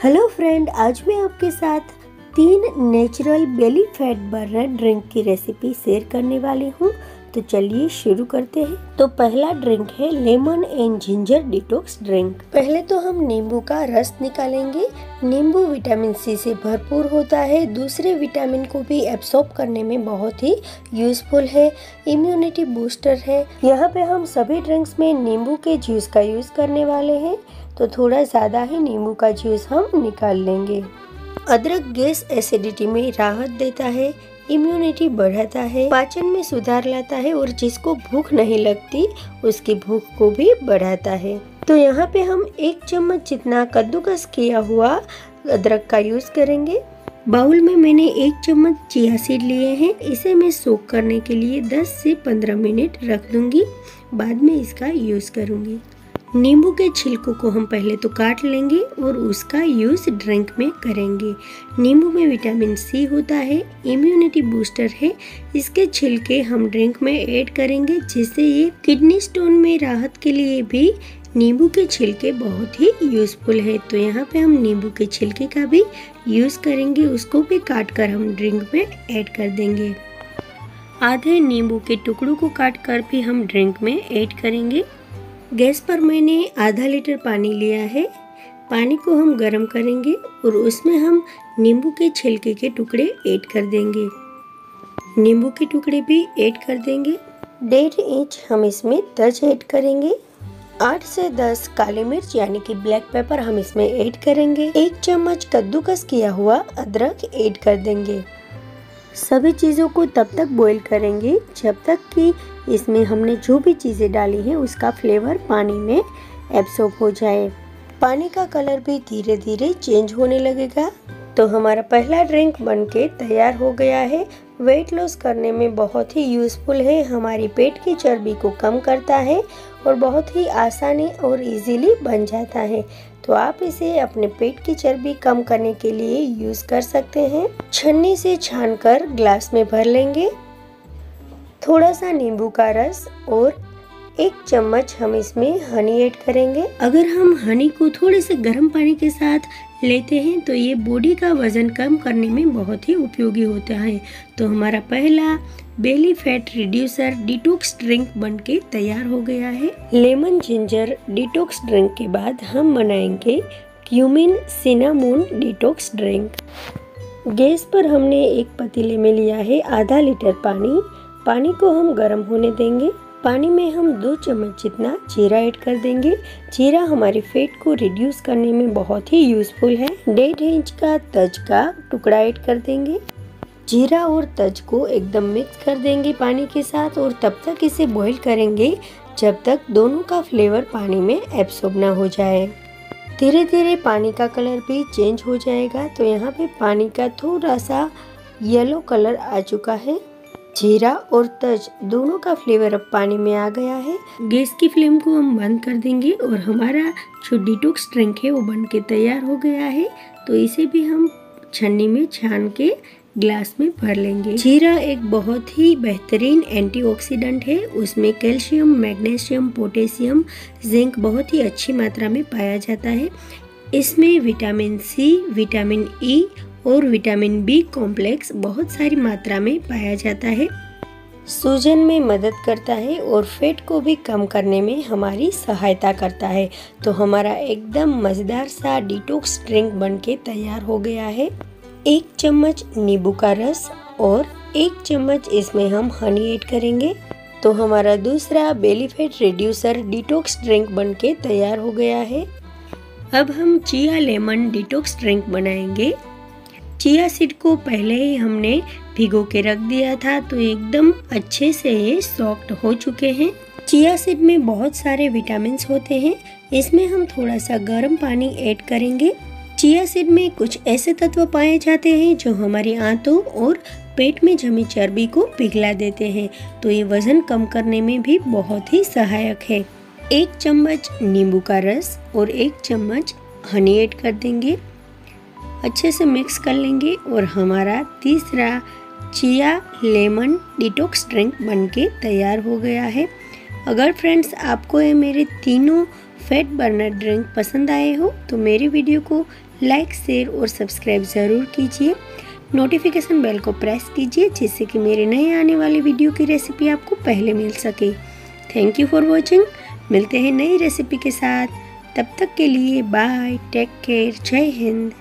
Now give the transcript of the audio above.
Hello friend, आज मैं आपके साथ 3 natural belly fat burner drink की रेसिपी शेयर करने वाली हूँ। तो चलिए शुरू करते हैं। तो पहला ड्रिंक है lemon and ginger detox drink. पहले तो हम नींबू का रस निकालेंगे। नींबू विटामिन सी से भरपूर होता है, दूसरे विटामिन को भी एब्सॉर्ब करने में बहुत ही यूजफुल है, इम्यूनिटी बूस्टर है। यहाँ पे हम सभी ड्रिंक्स में नींबू के जूस का यूज करने वाले हैं, तो थोड़ा ज़्यादा ही नींबू का जूस हम निकाल लेंगे। अदरक गैस एसिडिटी में राहत देता है, इम्यूनिटी बढ़ाता है, पाचन में सुधार लाता है और जिसको भूख नहीं लगती उसकी भूख को भी बढ़ाता है। तो यहाँ पे हम 1 चम्मच जितना कद्दूकस किया हुआ अदरक का यूज करेंगे। बाउल में मैंने 1 चम्मच चिया सीड लिए हैं, इसे मैं सोक करने के लिए 10 से 15 मिनट रख दूंगी, बाद में इसका यूज करूंगी। नींबू के छिलकों को हम पहले तो काट लेंगे और उसका यूज ड्रिंक में करेंगे। नींबू में विटामिन सी होता है, इम्यूनिटी बूस्टर है। इसके छिलके हम ड्रिंक में ऐड करेंगे, जिससे ये किडनी स्टोन में राहत के लिए भी नींबू के छिलके बहुत ही यूजफुल है। तो यहाँ पे हम नींबू के छिलके का भी यूज करेंगे, उसको भी काट कर हम ड्रिंक में ऐड कर देंगे। आधे नींबू के टुकड़ों को काट कर भी हम ड्रिंक में ऐड करेंगे। गैस पर मैंने आधा लीटर पानी लिया है। पानी को हम गर्म करेंगे और उसमें हम नींबू के छिलके के टुकड़े ऐड कर देंगे। नींबू के टुकड़े भी ऐड कर देंगे। 1.5 इंच हम इसमें तज ऐड करेंगे। 8 से 10 काली मिर्च यानी कि ब्लैक पेपर हम इसमें ऐड करेंगे। 1 चम्मच कद्दूकस किया हुआ अदरक ऐड कर देंगे। सभी चीज़ों को तब तक बॉईल करेंगे जब तक कि इसमें हमने जो भी चीज़ें डाली हैं उसका फ्लेवर पानी में एब्सॉर्ब हो जाए। पानी का कलर भी धीरे धीरे चेंज होने लगेगा। तो हमारा पहला ड्रिंक बनके तैयार हो गया है। वेट लॉस करने में बहुत ही यूज़फुल है, हमारी पेट की चर्बी को कम करता है और बहुत ही आसानी और इजीली बन जाता है। तो आप इसे अपने पेट की चर्बी कम करने के लिए यूज़ कर सकते हैं। छन्नी से छानकर ग्लास में भर लेंगे। थोड़ा सा नींबू का रस और 1 चम्मच हम इसमें हनी ऐड करेंगे। अगर हम हनी को थोड़े से गर्म पानी के साथ लेते हैं तो ये बॉडी का वजन कम करने में बहुत ही उपयोगी होता है। तो हमारा पहला belly fat reducer detox drink बनके तैयार हो गया है। लेमन जिंजर डिटॉक्स ड्रिंक के बाद हम बनाएंगे cumin cinnamon detox drink. Gas पर हमने एक पतीले में लिया है आधा लीटर पानी। पानी को हम गर्म होने देंगे। पानी में हम 2 चम्मच जितना जीरा ऐड कर देंगे। जीरा हमारे फैट को रिड्यूस करने में बहुत ही यूजफुल है। 1.5 इंच का तज का टुकड़ा ऐड कर देंगे। जीरा और तज को एकदम मिक्स कर देंगे पानी के साथ और तब तक इसे बॉईल करेंगे जब तक दोनों का फ्लेवर पानी में एब्सॉर्ब ना हो जाए। धीरे धीरे पानी का कलर भी चेंज हो जाएगा। तो यहाँ पे पानी का थोड़ा सा येलो कलर आ चुका है। जीरा और तज दोनों का फ्लेवर अब पानी में आ गया है। गैस की फ्लेम को हम बंद कर देंगे और हमारा जो डिटॉक्स ड्रिंक है वो बन के तैयार हो गया है। तो इसे भी हम छन्नी में छान के ग्लास में भर लेंगे। जीरा एक बहुत ही बेहतरीन एंटीऑक्सीडेंट है। उसमें कैल्शियम, मैग्नीशियम, पोटेशियम, जिंक बहुत ही अच्छी मात्रा में पाया जाता है। इसमें विटामिन सी, विटामिन ई और विटामिन बी कॉम्प्लेक्स बहुत सारी मात्रा में पाया जाता है। सूजन में मदद करता है और फैट को भी कम करने में हमारी सहायता करता है। तो हमारा एकदम मज़ेदार सा डिटॉक्स ड्रिंक बनके तैयार हो गया है। 1 चम्मच नींबू का रस और 1 चम्मच इसमें हम हनी ऐड करेंगे। तो हमारा दूसरा belly fat reducer detox drink बनके तैयार हो गया है। अब हम चिया लेमन डिटॉक्स ड्रिंक बनाएंगे। चिया सीड को पहले ही हमने भिगो के रख दिया था, तो एकदम अच्छे से ये सॉफ्ट हो चुके हैं। चिया सीड में बहुत सारे विटामिन्स होते हैं। इसमें हम थोड़ा सा गर्म पानी ऐड करेंगे। चिया सीड में कुछ ऐसे तत्व पाए जाते हैं जो हमारी आंतों और पेट में जमी चर्बी को पिघला देते हैं। तो ये वजन कम करने में भी बहुत ही सहायक है। 1 चम्मच नींबू का रस और 1 चम्मच हनी ऐड कर देंगे। अच्छे से मिक्स कर लेंगे और हमारा तीसरा चिया लेमन डिटॉक्स ड्रिंक बनके तैयार हो गया है। अगर फ्रेंड्स आपको ये मेरे तीनों फैट बर्नर ड्रिंक पसंद आए हो तो मेरे वीडियो को लाइक, शेयर और सब्सक्राइब ज़रूर कीजिए। नोटिफिकेशन बेल को प्रेस कीजिए जिससे कि मेरे नए आने वाले वीडियो की रेसिपी आपको पहले मिल सके। Thank you for watching. मिलते हैं नई रेसिपी के साथ, तब तक के लिए बाय, टेक केयर, जय हिंद।